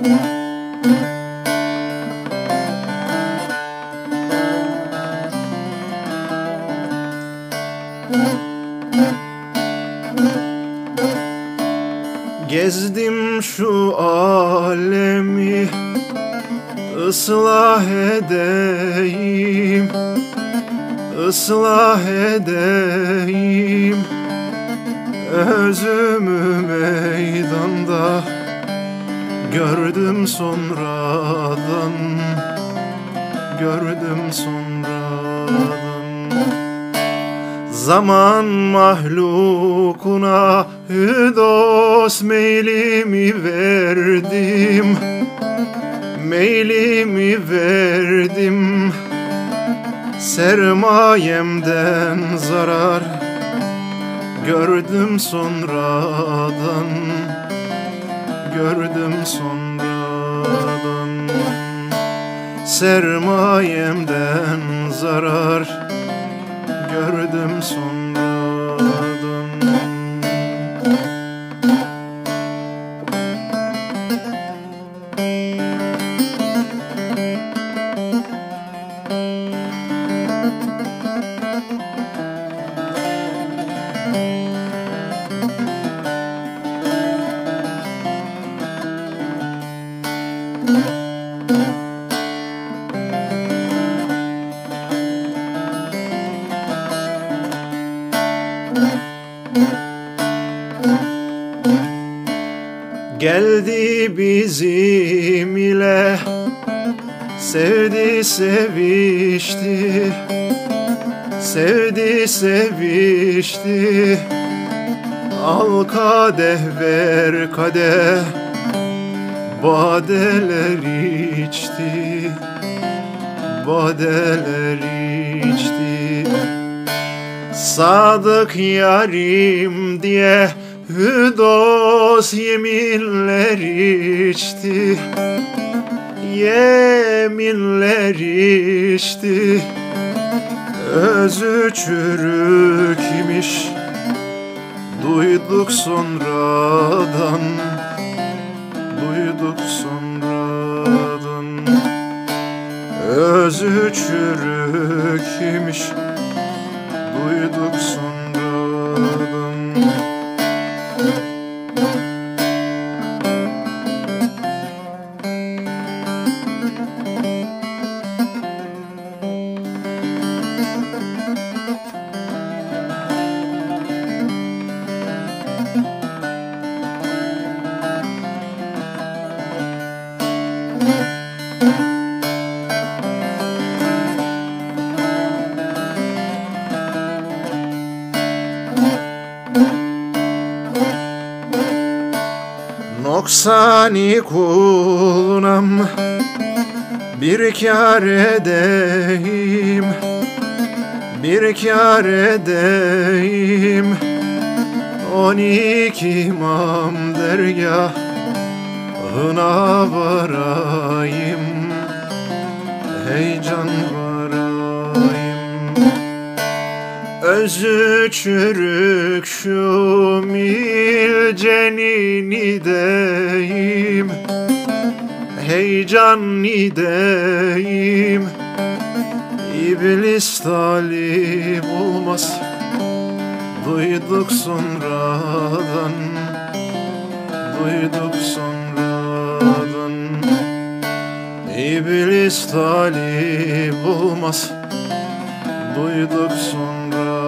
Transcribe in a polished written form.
Gezdim şu alemi, ıslah edeyim, ıslah edeyim. Özümü meydanda gördüm sonradan, gördüm sonradan. Zaman mahlukuna hüdos meylimi verdim, meylimi verdim. Sermayemden zarar gördüm sonradan, gördüm sonradan. Sermayemden zarar gördüm sonradan. Geldi bizim ile, sevdi sevişti, sevdi sevişti. Al kadeh ver kadeh, badeler içti, badeler içti. Sadık yarim diye hüdos yeminler içti, yeminler içti. Özü çürük imiş, duyduk sonradan, duyduk sonradan. Özü çürük imiş, duyduk sonradan. Noksani kulunam bir kâr edeyim, bir kâr edeyim. 12 imam dergâhına varayım, heyecan varayım. Özü çürük şu milcenin ideyim, heyecan ideyim. İblis talip olmaz, duyduk sonradan, duyduk sonradan. İblis talip olmaz, duyduk sonradan.